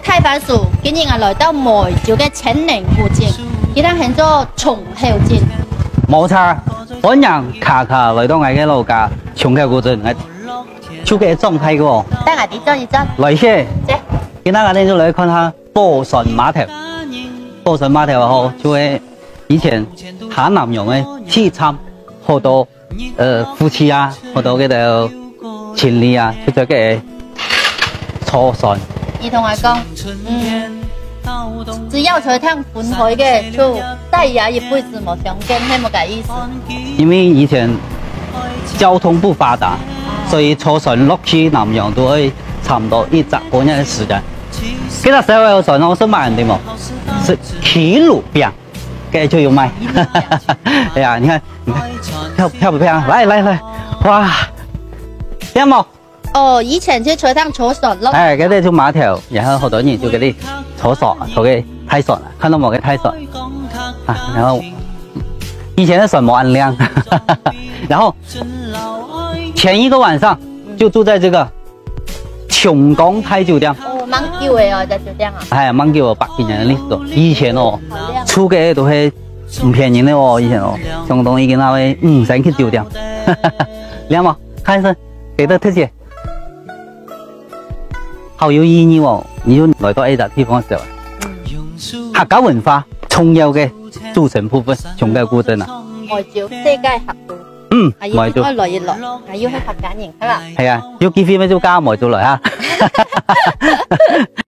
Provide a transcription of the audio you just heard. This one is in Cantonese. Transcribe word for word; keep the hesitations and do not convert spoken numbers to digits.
太番薯今日啊來到梅州嘅青寧附近，佢哋叫做松後鎮。 冇錯，本人卡卡來到我嘅老家松後古鎮，我超級狀態嘅喎。 等下啲張一張。 來先， 姐， 今日我哋就來看下寶順碼頭。寶順碼頭好，就係以前下南洋嘅西餐，好多誒夫妻啊，好多嗰度情侶啊，出咗嘅坐船。 兒同我講，嗯，只要坐趟分開嘅，就再也一輩子冇相見，係冇個意思。 因為以前交通不發達，所以坐船落去南洋都會差唔多一日半日嘅時間。其實小有船我識賣人哋冇，是騎路邊嘅就有賣。哎呀，你看，你看漂漂不漂亮？來來來，哇，靚冇？ 哦，以前就坐趟坐船咯。 哎，嗰啲就碼頭，然後好多人就嗰啲坐船，坐嘅泰船，看到冇嘅泰船啊，然後以前的船冇安亮，然後前一個晚上就住在這個瓊江泰酒店。 哦，蠻久嘅哦，在酒店啊。 哎，蠻久，百幾年的歷史咯。以前哦，住嘅都係唔便宜的哦，以前哦，相當於那位五星級酒店。靚冇？看一聲，給的特寫。好有意義喎！你要來到呢笪地方嘅時候，客家文化重要嘅組成部分，松後古鎮啊。 梅州世界客都， 嗯， 梅州來一落，係要去客家人係嘛？ 係啊，要結婚咪就加梅州來啊！